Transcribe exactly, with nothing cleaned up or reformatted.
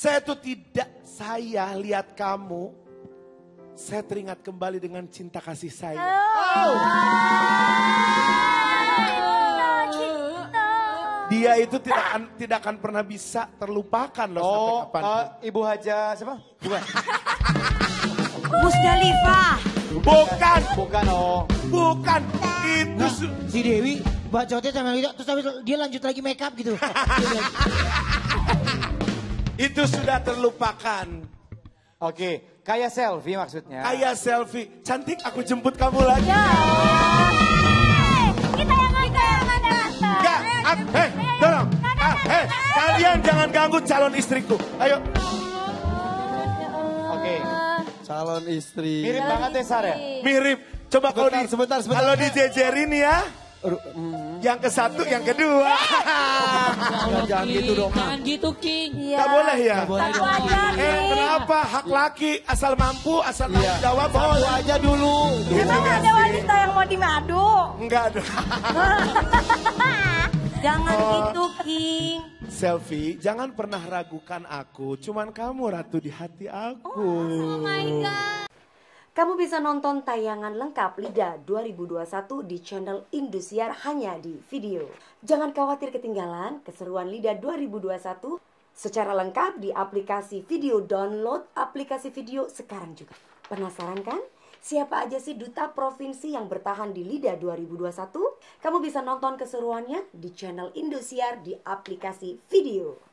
Saya tuh tidak, saya lihat kamu, saya teringat kembali dengan cinta kasih saya. Oh. Dia itu tidak akan, tidak akan pernah bisa terlupakan loh Oh, sampai kapan. uh, Ibu Haja siapa? Bukan. Musdalifah. Bukan, Bukan, oh. bukan. Itu Nah, su- si Dewi bacotnya sama kita, terus habis dia lanjut lagi make up gitu. itu sudah terlupakan. Oke, kayak selfie maksudnya. Kayak selfie, cantik aku jemput kamu lagi. Ya. Kita yang kita yang ada. Enggak, ak- hei, tolong. Ah, hei, kalian jangan ganggu calon istriku. Ayo. Oke. Calon istri. Mirip banget ya Sar ya? Mirip. Coba kalau di, Sebentar, sebentar, sebentar. kalau dijejerin ya. Yang ke satu, yang kedua. Jangan, jangan gitu dong. Jangan gitu, King. Iya. Gak boleh ya? Gak boleh Satu dong. aja Eh, nih. kenapa? Hak laki, asal mampu, asal tanggung jawab. Satu Boleh. aja dulu. Emang ada wanita yang mau dimadu? Enggak ada. Jangan Oh. gitu, King. Selfie, jangan pernah ragukan aku. Cuman kamu ratu di hati aku. Oh my God. Kamu bisa nonton tayangan lengkap Lida dua ribu dua puluh satu di channel Indosiar hanya di video. Jangan khawatir ketinggalan keseruan Lida dua ribu dua puluh satu secara lengkap di aplikasi video. Download aplikasi video sekarang juga. Penasaran kan? Siapa aja sih duta provinsi yang bertahan di Lida dua ribu dua puluh satu? Kamu bisa nonton keseruannya di channel Indosiar di aplikasi video.